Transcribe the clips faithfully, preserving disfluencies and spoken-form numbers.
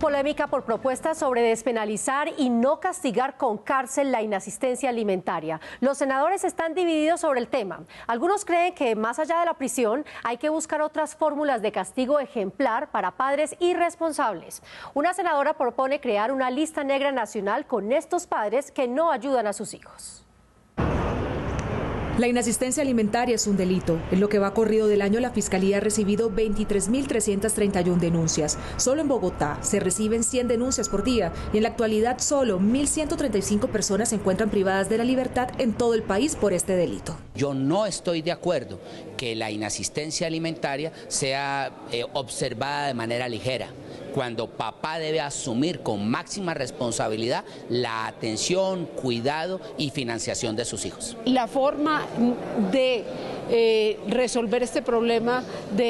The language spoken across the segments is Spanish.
polémica por propuestas sobre despenalizar y no castigar con cárcel la inasistencia alimentaria. Los senadores están divididos sobre el tema. Algunos creen que más allá de la prisión hay que buscar otras fórmulas de castigo ejemplar para padres irresponsables. Una senadora propone crear una lista negra nacional con estos padres que no ayudan a sus hijos. La inasistencia alimentaria es un delito. En lo que va corrido del año, la Fiscalía ha recibido veintitrés mil trescientas treinta y una denuncias. Solo en Bogotá se reciben cien denuncias por día y en la actualidad solo mil ciento treinta y cinco personas se encuentran privadas de la libertad en todo el país por este delito. Yo no estoy de acuerdo que la inasistencia alimentaria sea eh, observada de manera ligera, cuando papá debe asumir con máxima responsabilidad la atención, cuidado y financiación de sus hijos. La forma de eh, resolver este problema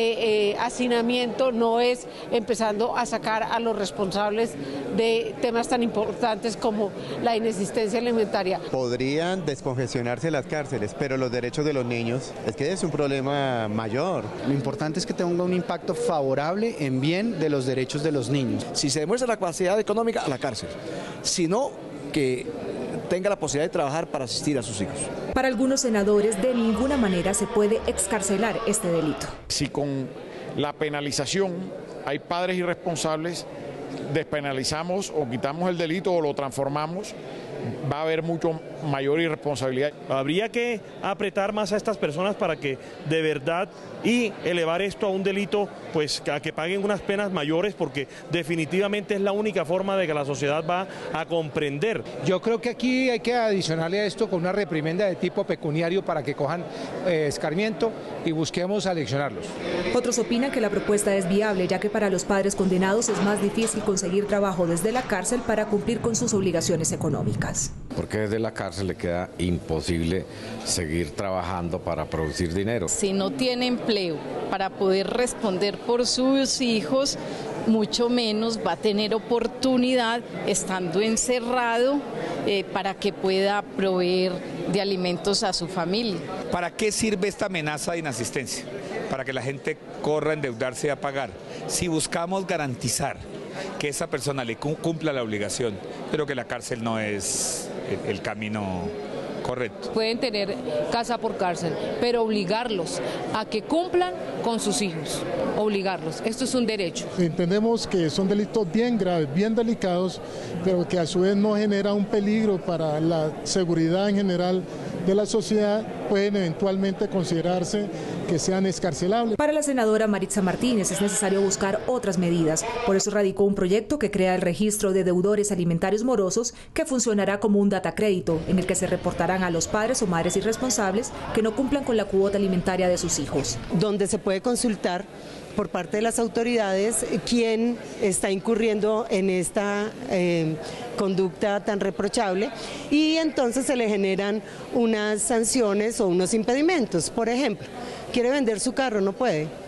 de eh, hacinamiento no es empezando a sacar a los responsables de temas tan importantes como la inexistencia alimentaria. Podrían descongestionarse las cárceles, pero los derechos de los niños, es que es un problema mayor. Lo importante es que tenga un impacto favorable en bien de los derechos de los niños. Si se demuestra la capacidad económica, a la cárcel. Si no, que tenga la posibilidad de trabajar para asistir a sus hijos. Para algunos senadores, de ninguna manera se puede excarcelar este delito. Si con la penalización hay padres irresponsables, despenalizamos o quitamos el delito o lo transformamos, va a haber mucho mayor irresponsabilidad. Habría que apretar más a estas personas para que de verdad y elevar esto a un delito, pues a que paguen unas penas mayores, porque definitivamente es la única forma de que la sociedad va a comprender. Yo creo que aquí hay que adicionarle a esto con una reprimenda de tipo pecuniario para que cojan eh, escarmiento y busquemos aleccionarlos. Otros opinan que la propuesta es viable, ya que para los padres condenados es más difícil conseguir trabajo desde la cárcel para cumplir con sus obligaciones económicas. Porque desde la cárcel le queda imposible seguir trabajando para producir dinero. Si no tiene empleo para poder responder por sus hijos, mucho menos va a tener oportunidad estando encerrado eh, para que pueda proveer de alimentos a su familia. ¿Para qué sirve esta amenaza de inasistencia? Para que la gente corra a endeudarse y a pagar. Si buscamos garantizar que esa persona le cumpla la obligación, creo que la cárcel no es el, el camino correcto. Pueden tener casa por cárcel, pero obligarlos a que cumplan con sus hijos, obligarlos. Esto es un derecho. Entendemos que son delitos bien graves, bien delicados, pero que a su vez no genera un peligro para la seguridad en general de la sociedad, pueden eventualmente considerarse que sean excarcelables. Para la senadora Maritza Martínez es necesario buscar otras medidas. Por eso radicó un proyecto que crea el registro de deudores alimentarios morosos, que funcionará como un datacrédito en el que se reportarán a los padres o madres irresponsables que no cumplan con la cuota alimentaria de sus hijos. Donde se puede consultar por parte de las autoridades quién está incurriendo en esta eh, conducta tan reprochable, y entonces se le generan unas sanciones o unos impedimentos. Por ejemplo, quiere vender su carro, no puede.